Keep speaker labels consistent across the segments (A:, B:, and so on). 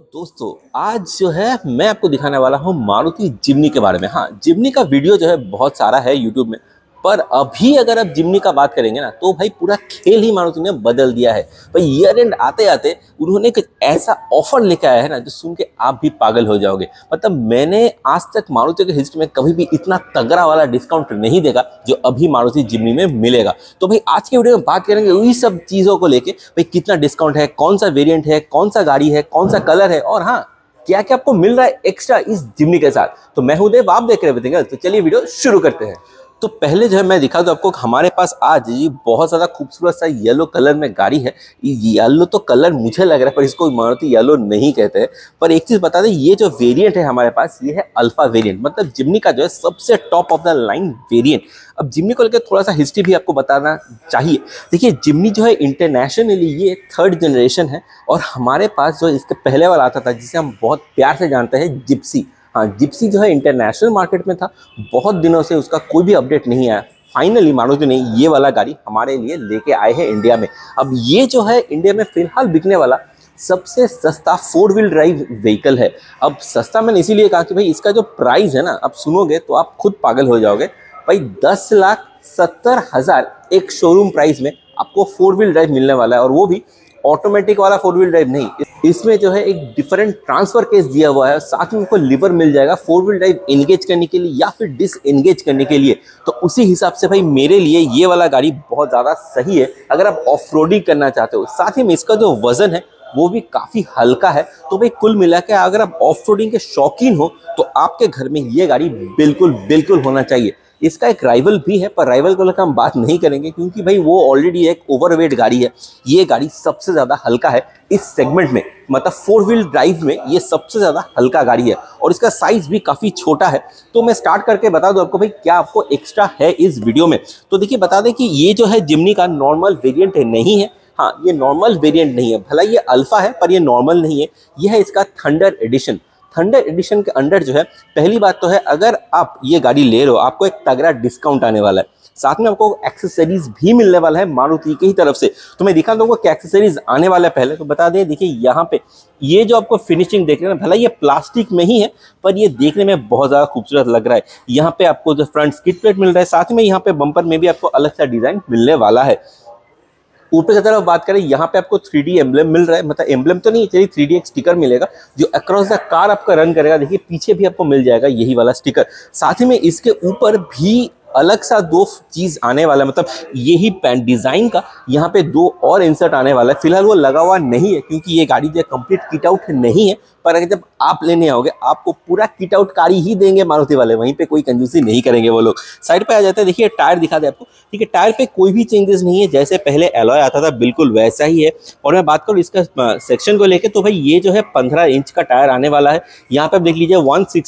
A: दोस्तों आज जो है मैं आपको दिखाने वाला हूँ मारुति जिम्नी के बारे में। हाँ, जिम्नी का वीडियो जो है बहुत सारा है यूट्यूब में, पर अभी अगर आप जिम्नी का बात करेंगे ना तो भाई पूरा खेल ही मारुति ने बदल दिया है। भाई ईयर एंड आते आते उन्होंने एक ऐसा ऑफर लेके आया है ना जो सुन के आप भी पागल हो जाओगे। मतलब मैंने आज तक मारुति के हिस्ट्री में कभी भी इतना तगड़ा वाला डिस्काउंट नहीं देखा जो अभी मारुति जिम्नी में मिलेगा। तो भाई आज के वीडियो में बात करेंगे वही सब चीज़ों को लेके, भाई कितना डिस्काउंट है, कौन सा वेरियंट है, कौन सा गाड़ी है, कौन सा कलर है, और हाँ क्या क्या आपको मिल रहा है एक्स्ट्रा इस जिम्नी के साथ। तो मैं हूं देव, आप देख रहे हैं। तो चलिए वीडियो शुरू करते हैं। तो पहले जो है मैं दिखा दूं आपको, हमारे पास आज ये बहुत ज़्यादा खूबसूरत सा येलो कलर में गाड़ी है। येलो तो कलर मुझे लग रहा है पर इसको मारुति येलो नहीं कहते हैं। पर एक चीज़ बता दें, ये जो वेरिएंट है हमारे पास ये है अल्फा वेरिएंट, मतलब जिम्नी का जो है सबसे top of the line variant. अब जिम्नी को लेकर थोड़ा सा हिस्ट्री भी आपको बताना चाहिए। देखिए जिम्नी जो है इंटरनेशनली ये 3rd जनरेशन है, और हमारे पास जो इसके पहले वाला आता था जिसे हम बहुत प्यार से जानते हैं जिप्सी। हाँ, जिप्सी जो है इंटरनेशनल मार्केट में था, बहुत दिनों से उसका कोई भी अपडेट नहीं आया। फाइनली मारुति ने ये वाला गाड़ी हमारे लिए लेके आए हैं इंडिया में। अब ये जो है इंडिया में फिलहाल बिकने वाला सबसे सस्ता 4 व्हील ड्राइव व्हीकल है। अब सस्ता मैंने इसीलिए कहा कि भाई इसका जो प्राइस है ना, आप सुनोगे तो आप खुद पागल हो जाओगे। भाई 10,70,000 एक शोरूम प्राइस में आपको 4 व्हील ड्राइव मिलने वाला है, और वो भी ऑटोमेटिक वाला 4 व्हील ड्राइव नहीं। इसमें जो है एक डिफरेंट ट्रांसफर केस दिया हुआ है, साथ में आपको लीवर मिल जाएगा 4 व्हील ड्राइव एंगेज करने के लिए या फिर डिसएंगेज करने के लिए। तो उसी हिसाब से भाई मेरे लिए ये वाला गाड़ी बहुत ज़्यादा सही है अगर आप ऑफ रोडिंग करना चाहते हो। साथ ही में इसका जो वजन है वो भी काफ़ी हल्का है। तो भाई कुल मिला के अगर आप ऑफ रोडिंग के शौकीन हो तो आपके घर में ये गाड़ी बिल्कुल होना चाहिए। इसका एक राइवल भी है, पर राइवल को लेकर हम बात नहीं करेंगे क्योंकि भाई वो ऑलरेडी एक ओवरवेट गाड़ी है। ये गाड़ी सबसे ज़्यादा हल्का है इस सेगमेंट में, मतलब 4 व्हील ड्राइव में ये सबसे ज़्यादा हल्का गाड़ी है, और इसका साइज़ भी काफ़ी छोटा है। तो मैं स्टार्ट करके बता दूं आपको भाई क्या आपको एक्स्ट्रा है इस वीडियो में। तो देखिए बता दें कि ये जो है जिम्नी का नॉर्मल वेरियंट नहीं है। हाँ, ये नॉर्मल वेरियंट नहीं है, भला ये अल्फा है पर ये नॉर्मल नहीं है। यह है इसका थंडर एडिशन। थंडर एडिशन के अंडर जो है पहली बात तो है, अगर आप ये गाड़ी ले रहे हो आपको एक तगड़ा डिस्काउंट आने वाला है, साथ में आपको एक्सेसरीज भी मिलने वाला है मारुति की ही तरफ से। तो मैं दिखा दूंगा क्या एक्सेसरीज आने वाला है। पहले तो बता दें, देखिए यहाँ पे ये जो आपको फिनिशिंग देख रहे हैं, भला ये प्लास्टिक में ही है पर ये देखने में बहुत ज़्यादा खूबसूरत लग रहा है। यहाँ पे आपको जो फ्रंट स्किड प्लेट मिल रहा है, साथ में यहाँ पे बम्पर में भी आपको अलग सा डिजाइन मिलने वाला है। ऊपर की तरफ बात करें, यहाँ पे आपको 3D एम्ब्लेम मिल रहा है, मतलब एम्ब्लेम तो नहीं चलिए 3D एक स्टिकर मिलेगा जो अक्रॉस द कार आपका रन करेगा। देखिए पीछे भी आपको मिल जाएगा यही वाला स्टिकर। साथ ही में इसके ऊपर भी अलग सा 2 चीज़ आने वाला है, मतलब यही पैंट डिज़ाइन का यहाँ पे 2 और इंसर्ट आने वाला है। फिलहाल वो लगा हुआ नहीं है क्योंकि ये गाड़ी जो कंप्लीट किट आउट नहीं है, पर अगर जब आप लेने आओगे आपको पूरा किट आउट कार ही देंगे मारुति वाले, वहीं पे कोई कंजूसी नहीं करेंगे वो लोग। साइड पे आ जाते हैं, देखिए टायर दिखा दे आपको। ठीक है, टायर पे कोई भी चेंजेस नहीं है, जैसे पहले एलॉय आता था बिल्कुल वैसा ही है। और मैं बात करूँ इसका सेक्शन को लेकर तो भाई ये जो है 15 इंच का टायर आने वाला है। यहाँ पे आप देख लीजिए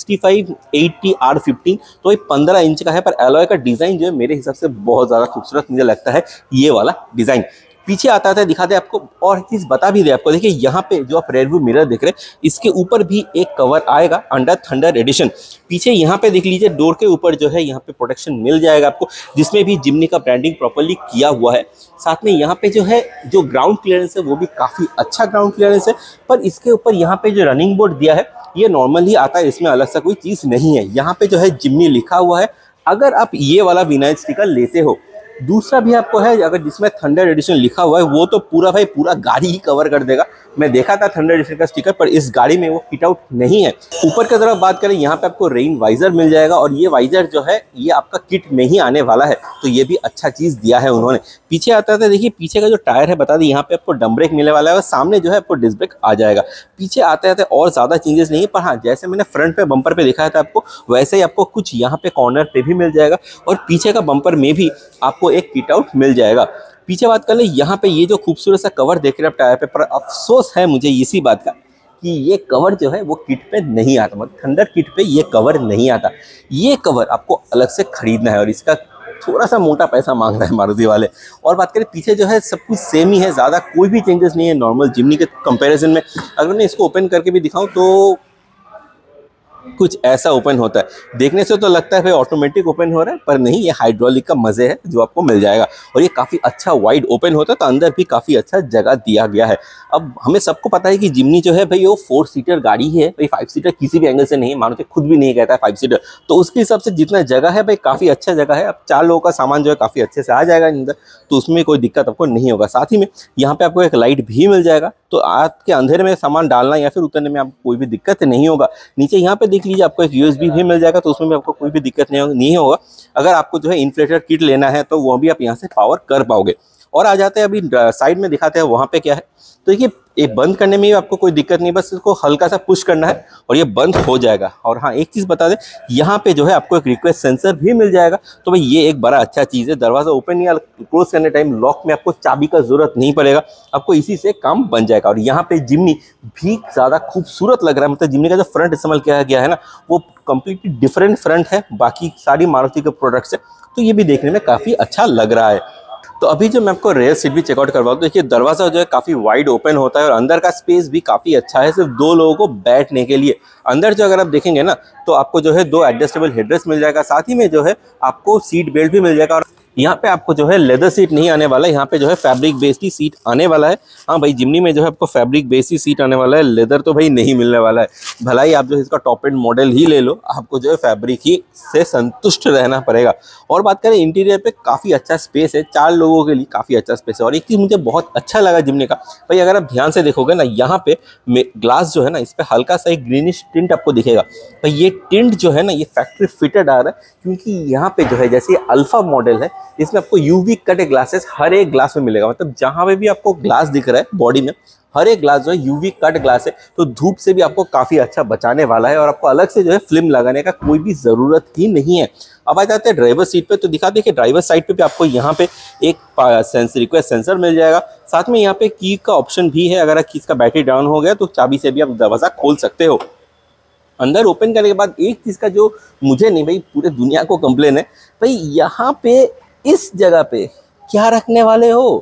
A: 165/80 R15, तो ये 15 इंच का है, पर एलॉय का डिज़ाइन जो है मेरे हिसाब से बहुत ज़्यादा खूबसूरत मुझे लगता है ये वाला डिज़ाइन। पीछे आता था, दिखा दे आपको, और एक चीज़ बता भी दे आपको। देखिए यहाँ पे जो आप रेयर व्यू मिरर देख रहे हैं इसके ऊपर भी एक कवर आएगा अंडर थंडर एडिशन। पीछे यहाँ पे देख लीजिए डोर के ऊपर जो है यहाँ पे प्रोटेक्शन मिल जाएगा आपको, जिसमें भी जिम्नी का ब्रांडिंग प्रॉपर्ली किया हुआ है। साथ में यहाँ पे जो है जो ग्राउंड क्लियरेंस है वो भी काफ़ी अच्छा ग्राउंड क्लियरेंस है, पर इसके ऊपर यहाँ पे जो रनिंग बोर्ड दिया है ये नॉर्मल ही आता है, इसमें अलग सा कोई चीज़ नहीं है। यहाँ पे जो है जिम्नी लिखा हुआ है अगर आप ये वाला विनाइल स्टिकर लेते हो। दूसरा भी आपको है अगर जिसमें थंडर एडिशन लिखा हुआ है, वो तो पूरा भाई पूरा गाड़ी ही कवर कर देगा। मैं देखा था थंडर एडिशन का स्टिकर, पर इस गाड़ी में वो किट आउट नहीं है। ऊपर की तरफ बात करें, यहाँ पे आपको रेन वाइजर मिल जाएगा, और ये वाइजर जो है ये आपका किट में ही आने वाला है, तो ये भी अच्छा चीज़ दिया है उन्होंने। पीछे आता था, देखिए पीछे का जो टायर है बता दें, यहाँ पे आपको डम ब्रेक मिलने वाला है, और सामने जो है आपको डिस्क ब्रेक आ जाएगा। पीछे आते आते और ज़्यादा चेंजेस नहीं है, पर हाँ जैसे मैंने फ्रंट पे बम्पर पे दिखाया था आपको, वैसे ही आपको कुछ यहाँ पे कॉर्नर पे भी मिल जाएगा, और पीछे का बम्पर में भी आपको एक किट आउट मिल जाएगा। पीछे बात कर ले, यहाँ पे ये जो खूबसूरत सा कवर देख रहे हैं आप टायर पे, पर अफसोस है मुझे इसी बात का कि ये कवर जो है वो किट पे नहीं आता, मतलब थंडर किट पे ये कवर नहीं आता। ये कवर आपको अलग से खरीदना है, और इसका थोड़ा सा मोटा पैसा मांग रहा है मारुति वाले। और बात करें पीछे जो है सब कुछ सेम ही है, ज़्यादा कोई भी चेंजेस नहीं है नॉर्मल जिम्नी के कंपैरिजन में। अगर मैं इसको ओपन करके भी दिखाऊं तो कुछ ऐसा ओपन होता है। देखने से तो लगता है भाई ऑटोमेटिक ओपन हो रहा है, पर नहीं, ये हाइड्रोलिक का मजे है जो आपको मिल जाएगा। और ये काफ़ी अच्छा वाइड ओपन होता है, तो अंदर भी काफ़ी अच्छा जगह दिया गया है। अब हमें सबको पता है कि जिमनी जो है भाई वो 4 सीटर गाड़ी है भाई, 5 सीटर किसी भी एंगल से नहीं है, मारुति खुद भी नहीं कहता है 5 सीटर। तो उसके हिसाब से जितना जगह है भाई काफ़ी अच्छा जगह है। अब 4 लोगों का सामान जो है काफ़ी अच्छे से आ जाएगा अंदर, तो उसमें कोई दिक्कत आपको नहीं होगा। साथ ही में यहाँ पे आपको एक लाइट भी मिल जाएगा, तो आज के अंधेरे में सामान डालना या फिर उतरने में आपको कोई भी दिक्कत नहीं होगा। नीचे यहाँ पे देख लीजिए आपको एक USB भी मिल जाएगा, तो उसमें भी आपको कोई भी दिक्कत नहीं होगा। अगर आपको जो है इन्फ्लेटर किट लेना है तो वो भी आप यहाँ से पावर कर पाओगे। और आ जाते हैं अभी साइड में दिखाते हैं वहाँ पे क्या है। तो ये बंद करने में भी आपको कोई दिक्कत नहीं, बस इसको हल्का सा पुश करना है और ये बंद हो जाएगा। और हाँ, एक चीज़ बता दें, यहाँ पे जो है आपको एक रिक्वेस्ट सेंसर भी मिल जाएगा। तो भाई ये एक बड़ा अच्छा चीज़ है। दरवाज़ा ओपन या क्लोज करने टाइम लॉक में आपको चाबी का जरूरत नहीं पड़ेगा, आपको इसी से काम बन जाएगा। और यहाँ पे जिमनी भी ज़्यादा खूबसूरत लग रहा है। मतलब जिमनी का जो फ्रंट इस्तेमाल किया गया है ना, वो कम्प्लीटली डिफरेंट फ्रंट है बाकी सारी मारुति के प्रोडक्ट से, तो ये भी देखने में काफ़ी अच्छा लग रहा है। तो अभी जो मैं आपको रेयर सीट भी चेकआउट करवाऊँ, तो देखिए दरवाज़ा जो है काफ़ी वाइड ओपन होता है और अंदर का स्पेस भी काफ़ी अच्छा है, सिर्फ 2 लोगों को बैठने के लिए। अंदर जो अगर आप देखेंगे ना, तो आपको जो है 2 एडजस्टेबल हेडरेस्ट मिल जाएगा, साथ ही में जो है आपको सीट बेल्ट भी मिल जाएगा। और यहाँ पे आपको जो है लेदर सीट नहीं आने वाला है, यहाँ पे जो है फैब्रिक बेस्ड ही सीट आने वाला है। हाँ भाई, जिमनी में जो है आपको फैब्रिक बेस्ड ही सीट आने वाला है, लेदर तो भाई नहीं मिलने वाला है। भलाई आप जो है इसका टॉप एंड मॉडल ही ले लो, आपको जो है फैब्रिक ही से संतुष्ट रहना पड़ेगा। और बात करें इंटीरियर पे, काफ़ी अच्छा स्पेस है, 4 लोगों के लिए काफ़ी अच्छा स्पेस है। और एक चीज़ मुझे बहुत अच्छा लगा जिमनी का, भाई अगर आप ध्यान से देखोगे ना, यहाँ पे ग्लास जो है ना, इस पर हल्का सा एक ग्रीनिश टिंट आपको दिखेगा। भाई ये टिंट जो है ना, ये फैक्ट्री फिटेड आ रहा है, क्योंकि यहाँ पे जो है जैसे अल्फा मॉडल है, इसमें आपको यूवी कट ग्लासेस हर एक ग्लास में मिलेगा। मतलब जहाँ पे भी आपको ग्लास दिख रहा है बॉडी में, हर एक ग्लास जो है यूवी कट ग्लास है, तो धूप से भी आपको काफ़ी अच्छा बचाने वाला है। और आपको अलग से जो है फिल्म लगाने का कोई भी ज़रूरत ही नहीं है। अब आ जाते हैं ड्राइवर सीट पे, तो दिखा देखिए ड्राइवर साइड पे भी आपको यहाँ पे एक रिक्वेस्ट सेंसर मिल जाएगा। साथ में यहाँ पे की का ऑप्शन भी है, अगर की का बैटरी डाउन हो गया तो चाबी से भी आप दरवाज़ा खोल सकते हो। अंदर ओपन करने के बाद एक चीज़ का जो मुझे नहीं भाई पूरे दुनिया को कंप्लेन है, भाई यहाँ पे इस जगह पे क्या रखने वाले हो।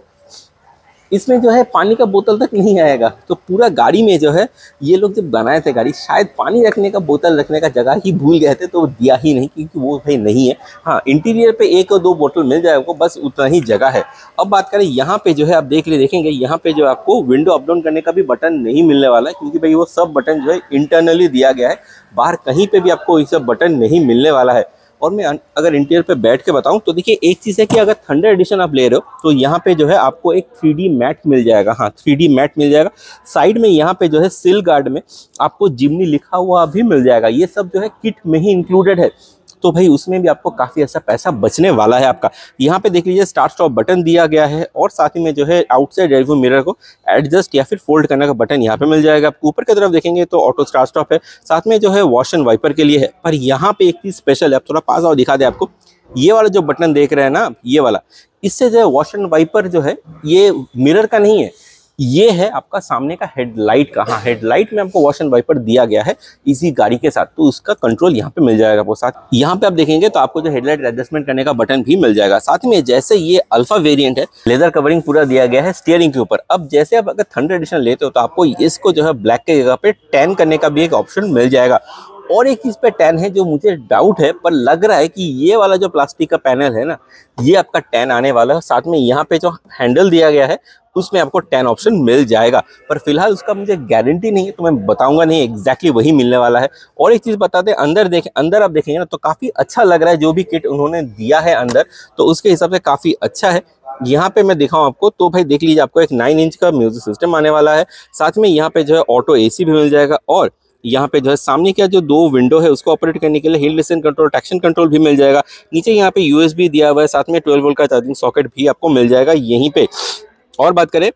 A: इसमें जो है पानी का बोतल तक नहीं आएगा। तो पूरा गाड़ी में जो है ये लोग जब बनाए थे गाड़ी, शायद पानी रखने का बोतल रखने का जगह ही भूल गए थे, तो दिया ही नहीं, क्योंकि वो भाई नहीं है। हाँ, इंटीरियर पे 1 और 2 बोतल मिल जाएगा आपको, बस उतना ही जगह है। अब बात करें यहाँ पे जो है आप देखेंगे यहाँ पे जो आपको विंडो अप डाउन करने का भी बटन नहीं मिलने वाला है, क्योंकि भाई वो सब बटन जो है इंटरनली दिया गया है, बाहर कहीं पे भी आपको ये सब बटन नहीं मिलने वाला है। और मैं अगर इंटीरियर पे बैठ के बताऊं तो देखिए एक चीज़ है कि अगर थंडर एडिशन आप ले रहे हो तो यहाँ पे जो है आपको एक 3D मैट मिल जाएगा। हाँ, 3D मैट मिल जाएगा। साइड में यहाँ पे जो है सिल गार्ड में आपको जिमनी लिखा हुआ भी मिल जाएगा। ये सब जो है किट में ही इंक्लूडेड है, तो भाई उसमें भी आपको काफ़ी अच्छा पैसा बचने वाला है आपका। यहाँ पे देख लीजिए स्टार्ट स्टॉप बटन दिया गया है, और साथ ही में जो है आउटसाइड रियर व्यू मिरर को एडजस्ट या फिर फोल्ड करने का बटन यहाँ पे मिल जाएगा। आपको ऊपर की तरफ देखेंगे तो ऑटो स्टार्ट स्टॉप है, साथ में जो है वॉश एंड वाइपर के लिए है। पर यहाँ पे एक चीज़ स्पेशल है, आप थोड़ा पास आओ दिखा दे आपको। ये वाला जो बटन देख रहे हैं ना, ये वाला, इससे जो है वॉश एंड वाइपर जो है ये मिरर का नहीं है, ये है आपका सामने का हेडलाइट का। हाँ, हेडलाइट में आपको वॉश एंड वाइपर दिया गया है इसी गाड़ी के साथ, तो उसका कंट्रोल यहाँ पे मिल जाएगा आपको। साथ यहाँ पे आप देखेंगे तो आपको जो हेडलाइट एडजस्टमेंट करने का बटन भी मिल जाएगा। साथ में जैसे ये अल्फा वेरिएंट है, लेदर कवरिंग पूरा दिया गया है स्टीयरिंग के ऊपर। अब जैसे आप अगर थंडर एडिशन लेते हो तो आपको इसको जो है ब्लैक के जगह पे टैन करने का भी एक ऑप्शन मिल जाएगा। और एक चीज़ पे टैन है जो मुझे डाउट है, पर लग रहा है कि ये वाला जो प्लास्टिक का पैनल है ना, ये आपका टैन आने वाला है। साथ में यहाँ पे जो हैंडल दिया गया है उसमें आपको टैन ऑप्शन मिल जाएगा, पर फिलहाल उसका मुझे गारंटी नहीं है, तो मैं बताऊंगा नहीं एग्जैक्टली वही मिलने वाला है। और एक चीज़ बता दें, अंदर आप देखेंगे ना तो काफ़ी अच्छा लग रहा है, जो भी किट उन्होंने दिया है अंदर, तो उसके हिसाब से काफ़ी अच्छा है। यहाँ पे मैं दिखाऊं आपको तो भाई देख लीजिए, आपको एक 9 इंच का म्यूजिक सिस्टम आने वाला है। साथ में यहाँ पे जो है ऑटो AC भी मिल जाएगा, और यहाँ पे जो है सामने का जो 2 विंडो है उसको ऑपरेट करने के लिए hill distance control, traction control भी मिल जाएगा। नीचे यहाँ पे USB दिया हुआ है, साथ में 12 वोल्ट का चार्जिंग सॉकेट भी आपको मिल जाएगा यहीं पे। और बात करें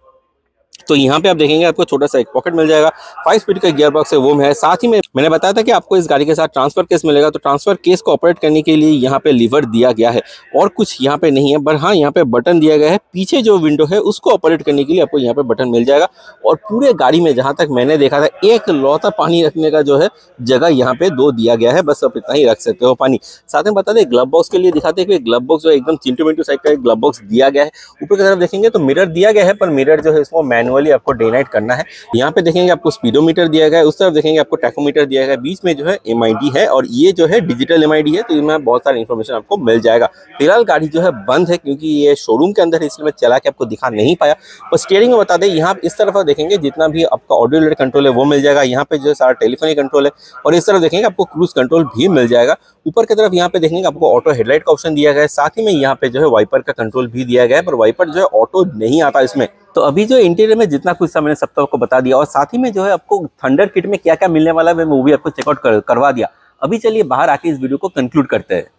A: तो यहाँ पे आप देखेंगे आपको छोटा सा एक पॉकेट मिल जाएगा, 5 स्पीड का गियर बॉक्स है वो है। साथ ही में मैंने बताया था कि आपको इस गाड़ी के साथ ट्रांसफर केस मिलेगा, तो ट्रांसफर केस को ऑपरेट करने के लिए यहाँ पे लीवर दिया गया है, और कुछ यहाँ पे नहीं है। पर हाँ, यहाँ पे बटन दिया गया है, पीछे जो विंडो है उसको ऑपरेट करने के लिए आपको यहाँ पे बटन मिल जाएगा। और पूरे गाड़ी में जहाँ तक मैंने देखा था, एक लौता पानी रखने का जो है जगह यहाँ पे 2 दिया गया है, बस आप इतना ही रख सकते हो पानी। साथ में बता दें ग्लव बॉक्स के लिए दिखाते हैं कि ग्लव बॉक्स जो एकदम चिंटू मिंटू साइड का एक ग्लव बॉक्स दिया गया है। ऊपर की तरफ देखेंगे तो मिरर दिया गया है, पर मिरर जो है इसको मैनुअली आपको डे नाइट करना है। यहाँ पे देखेंगे आपको स्पीडोमीटर दिया गया है, उस तरफ देखेंगे आपको टैकोमीटर कर दिया गया है, बीच में जो है MID है और ये जो है डिजिटल MID है, तो इसमें बहुत सारी इन्फॉर्मेशन आपको मिल जाएगा। फिलहाल गाड़ी जो है बंद है क्योंकि ये शोरूम के अंदर है, इसलिए मैं चला के आपको दिखा नहीं पाया। पर स्टीयरिंग में बता दें, यहाँ इस तरफ देखेंगे जितना भी आपका ऑडियो रिलेटेड कंट्रोल है वो मिल जाएगा। यहाँ पे जो है सारा टेलीफोनिक कंट्रोल है और इस तरफ देखेंगे आपको क्रूज कंट्रोल भी मिल जाएगा। ऊपर की तरफ यहाँ पे देखेंगे आपको ऑटो हेडलाइट का ऑप्शन दिया गया है, साथ ही में यहाँ पे जो है वाइपर का कंट्रोल भी दिया गया है, पर वाइपर जो है ऑटो नहीं आता इसमें। तो अभी जो इंटीरियर में जितना कुछ था मैंने सब तो आपको बता दिया और साथ ही में जो है आपको थंडर किट में क्या क्या मिलने वाला है वो भी आपको चेकआउट करवा दिया। अभी चलिए बाहर आके इस वीडियो को कंक्लूड करते हैं।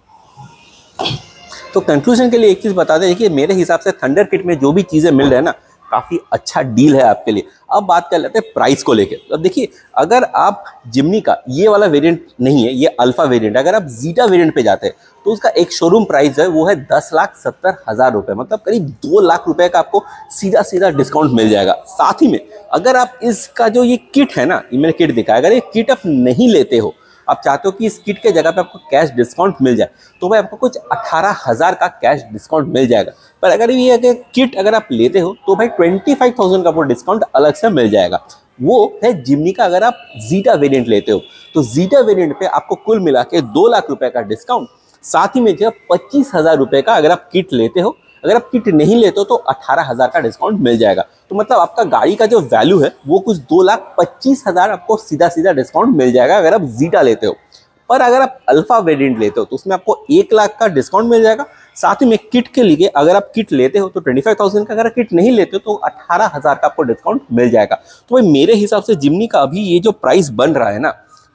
A: तो कंक्लूजन के लिए एक चीज बता दें, देखिए मेरे हिसाब से थंडर किट में जो भी चीजें मिल रहे हैं ना, काफी अच्छा डील है आपके लिए। अब बात कर लेते हैं प्राइस को लेके। अब देखिए अगर आप जिमनी का ये वाला वेरिएंट नहीं है, ये अल्फा वेरिएंट, अगर आप जीटा वेरिएंट पे जाते हैं तो उसका एक शोरूम प्राइस है वो है 10,70,000 रुपए, मतलब करीब 2 लाख रुपए का आपको सीधा सीधा डिस्काउंट मिल जाएगा। साथ ही में अगर आप इसका जो ये किट है ना, ये मैंने किट दिखाया, अगर ये किट आप नहीं लेते हो, आप चाहते हो कि इस किट के जगह पे आपको कैश डिस्काउंट मिल जाए, तो भाई आपको कुछ 18,000 का कैश डिस्काउंट मिल जाएगा। पर अगर ये किट अगर आप लेते हो तो भाई 25,000 का वो डिस्काउंट अलग से मिल जाएगा। वो है जिमनी का अगर आप जीटा वेरिएंट लेते हो, तो जीटा वेरिएंट पे आपको कुल मिला के 2 लाख रुपए का डिस्काउंट, साथ ही में जो 25,000 रुपए का अगर आप किट लेते हो, अगर आप किट नहीं लेते हो तो 18,000 का डिस्काउंट मिल जाएगा। तो मतलब आपका गाड़ी का जो वैल्यू है वो कुछ 2,25,000 आपको सीधा सीधा डिस्काउंट मिल जाएगा अगर आप जीटा लेते हो। पर अगर आप अल्फा वेरिएंट लेते हो तो उसमें आपको 1 लाख का डिस्काउंट मिल जाएगा। साथ ही में किट के लिए अगर आप किट लेते हो तो 25,000 का, अगर किट नहीं लेते हो तो 18,000 का आपको डिस्काउंट मिल जाएगा। तो भाई मेरे हिसाब से जिमनी का अभी ये जो प्राइस बन रहा है ना,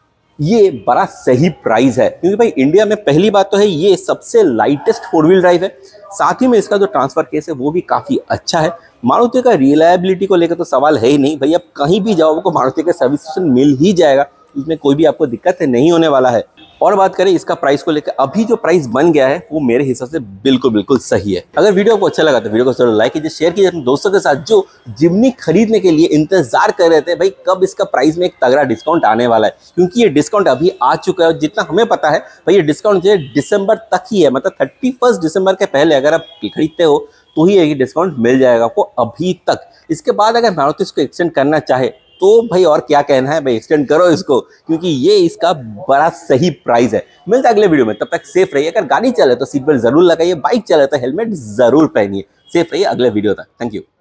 A: ये बड़ा सही प्राइस है, क्योंकि भाई इंडिया में पहली बात तो है ये सबसे लाइटेस्ट 4 व्हील ड्राइव है। साथ ही में इसका जो ट्रांसफर केस है वो भी काफी अच्छा है। मारुति का रिलायबिलिटी को लेकर तो सवाल है ही नहीं भाई, आप कहीं भी जाओ आपको मारुति का सर्विस स्टेशन मिल ही जाएगा, इसमें कोई भी आपको दिक्कत नहीं होने वाला है। और बात करें इसका प्राइस को लेकर, अभी जो प्राइस बन गया है वो मेरे हिसाब से बिल्कुल सही है। अगर वीडियो आपको अच्छा लगा तो वीडियो को जरूर लाइक कीजिए, शेयर कीजिए अपने दोस्तों के साथ जो जिमनी खरीदने के लिए इंतजार कर रहे थे भाई कब इसका प्राइस में एक तगड़ा डिस्काउंट आने वाला है, क्योंकि ये डिस्काउंट अभी आ चुका है। जितना हमें पता है भाई ये डिस्काउंट जो है दिसंबर तक ही है, मतलब 31 दिसंबर के पहले अगर आप खरीदते हो तो ही ये डिस्काउंट मिल जाएगा आपको अभी तक। इसके बाद अगर मारुति इसको एक्सटेंड करना चाहे तो भाई और क्या कहना है भाई, एक्सटेंड करो इसको, क्योंकि ये इसका बड़ा सही प्राइस है। मिलता है अगले वीडियो में, तब तक सेफ रहिए। अगर गाड़ी चले तो सीट बेल्ट जरूर लगाइए, बाइक चले तो हेलमेट जरूर पहनिए। सेफ रहिए, अगले वीडियो तक। Thank you.